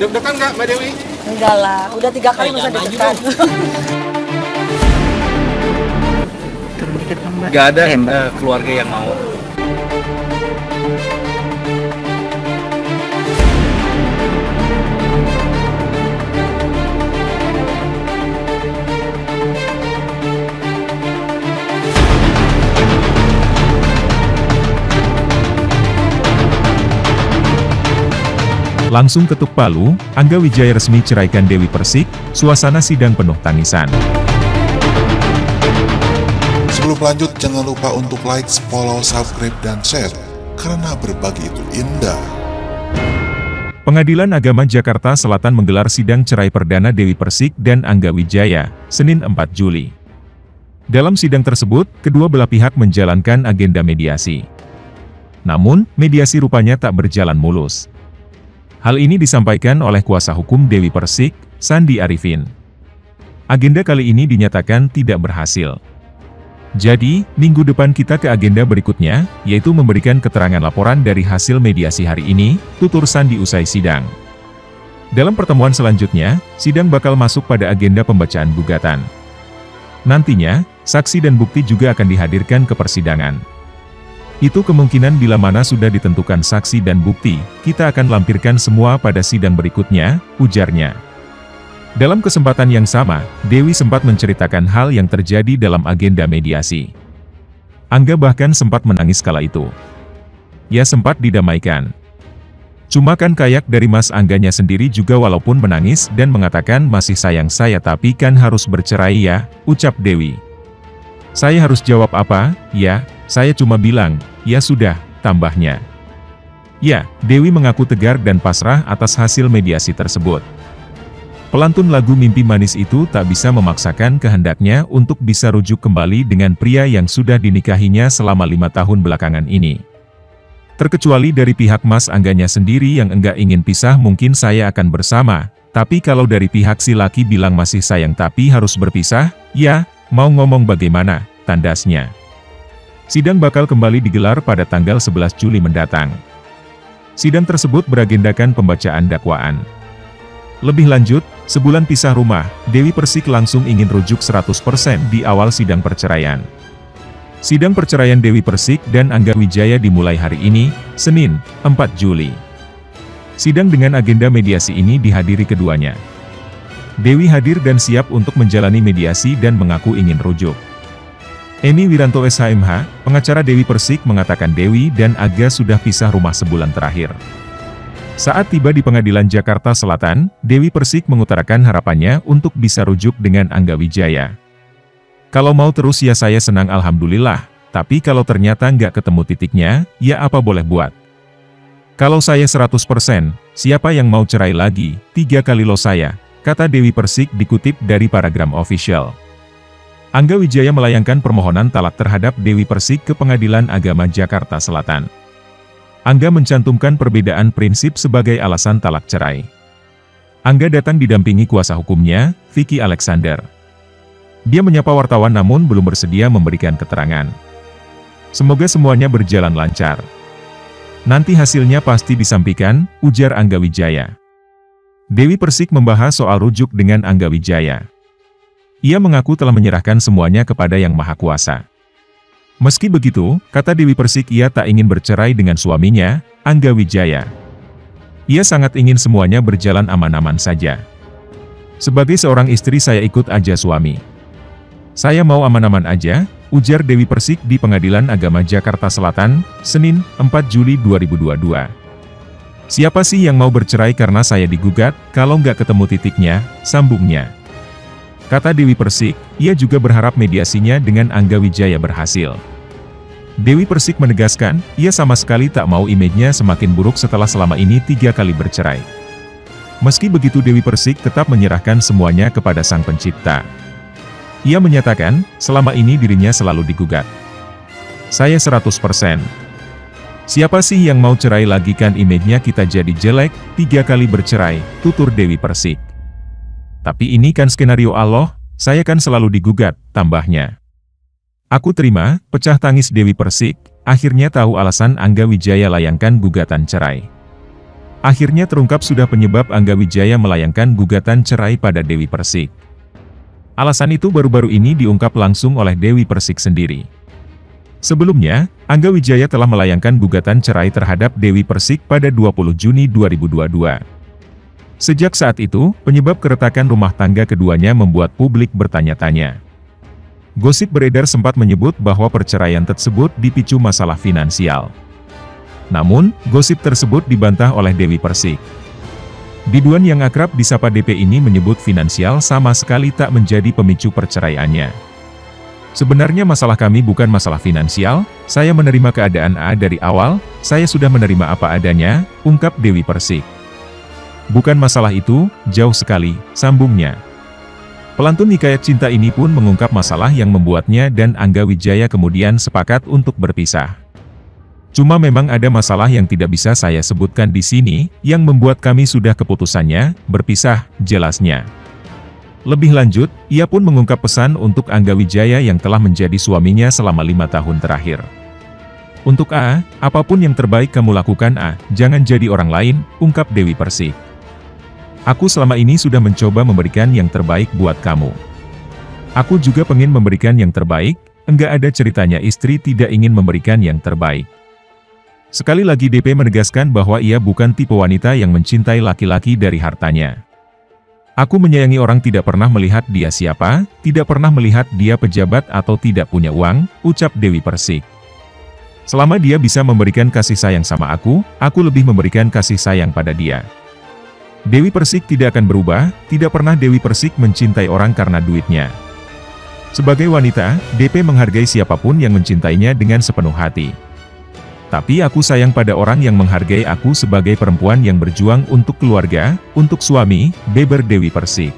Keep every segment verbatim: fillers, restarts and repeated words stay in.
Deg-degan nggak Mbak Dewi? Enggak lah, udah tiga kali masa deg-degan. Gak ada uh, keluarga yang mau. Langsung ketuk palu, Angga Wijaya resmi ceraikan Dewi Persik, suasana sidang penuh tangisan. Sebelum lanjut, jangan lupa untuk like, follow, subscribe, dan share, karena berbagi itu indah. Pengadilan Agama Jakarta Selatan menggelar sidang cerai perdana Dewi Persik dan Angga Wijaya, Senin empat Juli. Dalam sidang tersebut, kedua belah pihak menjalankan agenda mediasi. Namun, mediasi rupanya tak berjalan mulus. Hal ini disampaikan oleh kuasa hukum Dewi Persik, Sandi Arifin. Agenda kali ini dinyatakan tidak berhasil. Jadi, minggu depan kita ke agenda berikutnya, yaitu memberikan keterangan laporan dari hasil mediasi hari ini, tutur Sandi usai sidang. Dalam pertemuan selanjutnya, sidang bakal masuk pada agenda pembacaan gugatan. Nantinya, saksi dan bukti juga akan dihadirkan ke persidangan. Itu kemungkinan bila mana sudah ditentukan saksi dan bukti, kita akan lampirkan semua pada sidang berikutnya, ujarnya. Dalam kesempatan yang sama, Dewi sempat menceritakan hal yang terjadi dalam agenda mediasi. Angga bahkan sempat menangis kala itu. Ya sempat didamaikan. Cuma kan kayak dari Mas Angganya sendiri juga walaupun menangis dan mengatakan masih sayang saya tapi kan harus bercerai ya, ucap Dewi. Saya harus jawab apa? Ya, saya cuma bilang, ya sudah, tambahnya. Ya, Dewi mengaku tegar dan pasrah atas hasil mediasi tersebut. Pelantun lagu Mimpi Manis itu tak bisa memaksakan kehendaknya untuk bisa rujuk kembali dengan pria yang sudah dinikahinya selama lima tahun belakangan ini. Terkecuali dari pihak Mas Angganya sendiri yang enggak ingin pisah mungkin saya akan bersama, tapi kalau dari pihak si laki bilang masih sayang tapi harus berpisah, ya, mau ngomong bagaimana, tandasnya. Sidang bakal kembali digelar pada tanggal sebelas Juli mendatang. Sidang tersebut beragendakan pembacaan dakwaan. Lebih lanjut, sebulan pisah rumah, Dewi Persik langsung ingin rujuk seratus persen di awal sidang perceraian. Sidang perceraian Dewi Persik dan Angga Wijaya dimulai hari ini, Senin, empat Juli. Sidang dengan agenda mediasi ini dihadiri keduanya. Dewi hadir dan siap untuk menjalani mediasi dan mengaku ingin rujuk. Eni Wiranto S H M H, pengacara Dewi Persik mengatakan Dewi dan Angga sudah pisah rumah sebulan terakhir. Saat tiba di Pengadilan Jakarta Selatan, Dewi Persik mengutarakan harapannya untuk bisa rujuk dengan Angga Wijaya. Kalau mau terus ya saya senang alhamdulillah, tapi kalau ternyata nggak ketemu titiknya, ya apa boleh buat. Kalau saya seratus persen, siapa yang mau cerai lagi, tiga kali lo saya, kata Dewi Persik dikutip dari Paragram Official. Angga Wijaya melayangkan permohonan talak terhadap Dewi Persik ke Pengadilan Agama Jakarta Selatan. Angga mencantumkan perbedaan prinsip sebagai alasan talak cerai. Angga datang didampingi kuasa hukumnya, Vicky Alexander. Dia menyapa wartawan namun belum bersedia memberikan keterangan. Semoga semuanya berjalan lancar. Nanti hasilnya pasti disampaikan, ujar Angga Wijaya. Dewi Persik membahas soal rujuk dengan Angga Wijaya. Ia mengaku telah menyerahkan semuanya kepada Yang Maha Kuasa. Meski begitu, kata Dewi Persik ia tak ingin bercerai dengan suaminya, Angga Wijaya. Ia sangat ingin semuanya berjalan aman-aman saja. Sebagai seorang istri saya ikut aja suami. Saya mau aman-aman aja, ujar Dewi Persik di Pengadilan Agama Jakarta Selatan, Senin, empat Juli dua ribu dua puluh dua. Siapa sih yang mau bercerai karena saya digugat, kalau nggak ketemu titiknya, sambungnya. Kata Dewi Persik, ia juga berharap mediasinya dengan Angga Wijaya berhasil. Dewi Persik menegaskan, ia sama sekali tak mau image-nya semakin buruk setelah selama ini tiga kali bercerai. Meski begitu Dewi Persik tetap menyerahkan semuanya kepada Sang Pencipta. Ia menyatakan, selama ini dirinya selalu digugat. Saya seratus persen. Siapa sih yang mau cerai lagi kan image-nya kita jadi jelek, tiga kali bercerai, tutur Dewi Persik. Tapi ini kan skenario Allah, saya kan selalu digugat, tambahnya. Aku terima, pecah tangis Dewi Persik, akhirnya tahu alasan Angga Wijaya layangkan gugatan cerai. Akhirnya terungkap sudah penyebab Angga Wijaya melayangkan gugatan cerai pada Dewi Persik. Alasan itu baru-baru ini diungkap langsung oleh Dewi Persik sendiri. Sebelumnya, Angga Wijaya telah melayangkan gugatan cerai terhadap Dewi Persik pada dua puluh Juni dua ribu dua puluh dua. Sejak saat itu, penyebab keretakan rumah tangga keduanya membuat publik bertanya-tanya. Gosip beredar sempat menyebut bahwa perceraian tersebut dipicu masalah finansial. Namun, gosip tersebut dibantah oleh Dewi Persik. Biduan yang akrab disapa D P ini menyebut finansial sama sekali tak menjadi pemicu perceraiannya. Sebenarnya masalah kami bukan masalah finansial, saya menerima keadaan A dari awal, saya sudah menerima apa adanya, ungkap Dewi Persik. Bukan masalah itu, jauh sekali, sambungnya. Pelantun hikayat cinta ini pun mengungkap masalah yang membuatnya dan Angga Wijaya kemudian sepakat untuk berpisah. Cuma memang ada masalah yang tidak bisa saya sebutkan di sini, yang membuat kami sudah keputusannya, berpisah, jelasnya. Lebih lanjut, ia pun mengungkap pesan untuk Angga Wijaya yang telah menjadi suaminya selama lima tahun terakhir. Untuk A, apapun yang terbaik kamu lakukan A, jangan jadi orang lain, ungkap Dewi Persik. Aku selama ini sudah mencoba memberikan yang terbaik buat kamu. Aku juga pengen memberikan yang terbaik, enggak ada ceritanya istri tidak ingin memberikan yang terbaik. Sekali lagi D P menegaskan bahwa ia bukan tipe wanita yang mencintai laki-laki dari hartanya. Aku menyayangi orang tidak pernah melihat dia siapa, tidak pernah melihat dia pejabat atau tidak punya uang, ucap Dewi Persik. Selama dia bisa memberikan kasih sayang sama aku, aku lebih memberikan kasih sayang pada dia. Dewi Persik tidak akan berubah, tidak pernah Dewi Persik mencintai orang karena duitnya. Sebagai wanita, D P menghargai siapapun yang mencintainya dengan sepenuh hati. Tapi aku sayang pada orang yang menghargai aku sebagai perempuan yang berjuang untuk keluarga, untuk suami, beber Dewi Persik.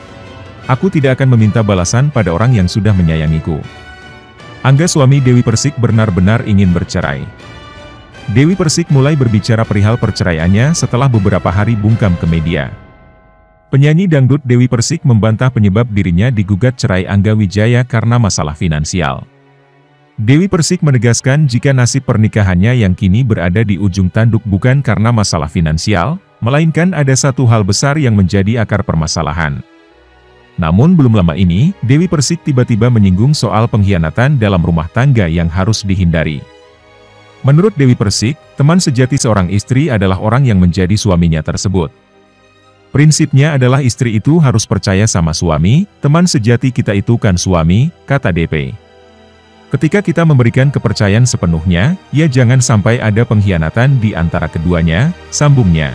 Aku tidak akan meminta balasan pada orang yang sudah menyayangiku. Angga suami Dewi Persik benar-benar ingin bercerai. Dewi Persik mulai berbicara perihal perceraiannya setelah beberapa hari bungkam ke media. Penyanyi dangdut Dewi Persik membantah penyebab dirinya digugat cerai Angga Wijaya karena masalah finansial. Dewi Persik menegaskan jika nasib pernikahannya yang kini berada di ujung tanduk bukan karena masalah finansial, melainkan ada satu hal besar yang menjadi akar permasalahan. Namun belum lama ini, Dewi Persik tiba-tiba menyinggung soal pengkhianatan dalam rumah tangga yang harus dihindari. Menurut Dewi Persik, teman sejati seorang istri adalah orang yang menjadi suaminya tersebut. Prinsipnya adalah istri itu harus percaya sama suami, teman sejati kita itu kan suami, kata D P. Ketika kita memberikan kepercayaan sepenuhnya, ya jangan sampai ada pengkhianatan di antara keduanya, sambungnya.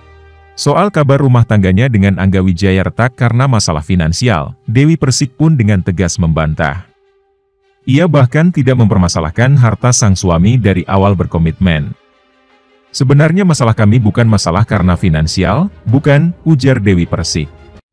Soal kabar rumah tangganya dengan Angga Wijaya retak karena masalah finansial, Dewi Persik pun dengan tegas membantah. Ia bahkan tidak mempermasalahkan harta sang suami dari awal berkomitmen. Sebenarnya masalah kami bukan masalah karena finansial, bukan, ujar Dewi Persik.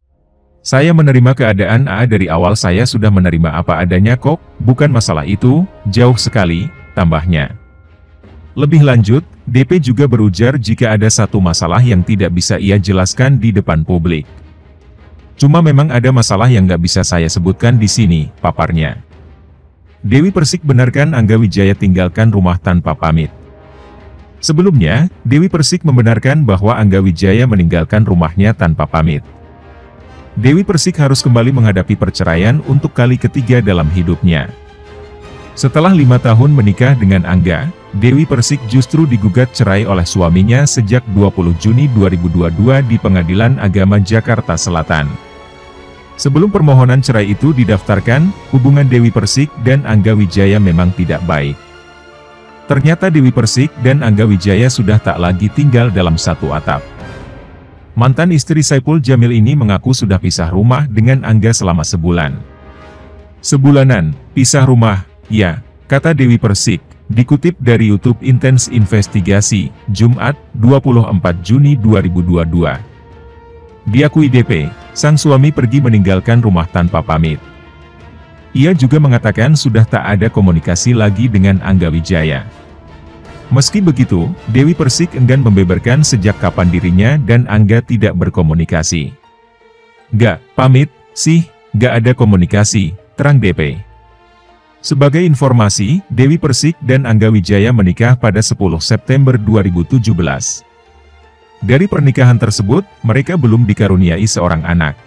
Saya menerima keadaan A dari awal saya sudah menerima apa adanya kok, bukan masalah itu, jauh sekali, tambahnya. Lebih lanjut, D P juga berujar jika ada satu masalah yang tidak bisa ia jelaskan di depan publik. Cuma memang ada masalah yang nggak bisa saya sebutkan di sini, paparnya. Dewi Persik benarkan Angga Wijaya tinggalkan rumah tanpa pamit. Sebelumnya, Dewi Persik membenarkan bahwa Angga Wijaya meninggalkan rumahnya tanpa pamit. Dewi Persik harus kembali menghadapi perceraian untuk kali ketiga dalam hidupnya. Setelah lima tahun menikah dengan Angga, Dewi Persik justru digugat cerai oleh suaminya sejak dua puluh Juni dua ribu dua puluh dua di Pengadilan Agama Jakarta Selatan. Sebelum permohonan cerai itu didaftarkan, hubungan Dewi Persik dan Angga Wijaya memang tidak baik. Ternyata Dewi Persik dan Angga Wijaya sudah tak lagi tinggal dalam satu atap. Mantan istri Saipul Jamil ini mengaku sudah pisah rumah dengan Angga selama sebulan. Sebulanan, pisah rumah, ya, kata Dewi Persik, dikutip dari YouTube Intens Investigasi, Jumat, dua puluh empat Juni dua ribu dua puluh dua. Diakui D P, sang suami pergi meninggalkan rumah tanpa pamit. Ia juga mengatakan sudah tak ada komunikasi lagi dengan Angga Wijaya. Meski begitu, Dewi Persik enggan membeberkan sejak kapan dirinya dan Angga tidak berkomunikasi. Gak pamit, sih, gak ada komunikasi, terang D P. Sebagai informasi, Dewi Persik dan Angga Wijaya menikah pada sepuluh September dua ribu tujuh belas. Dari pernikahan tersebut, mereka belum dikaruniai seorang anak.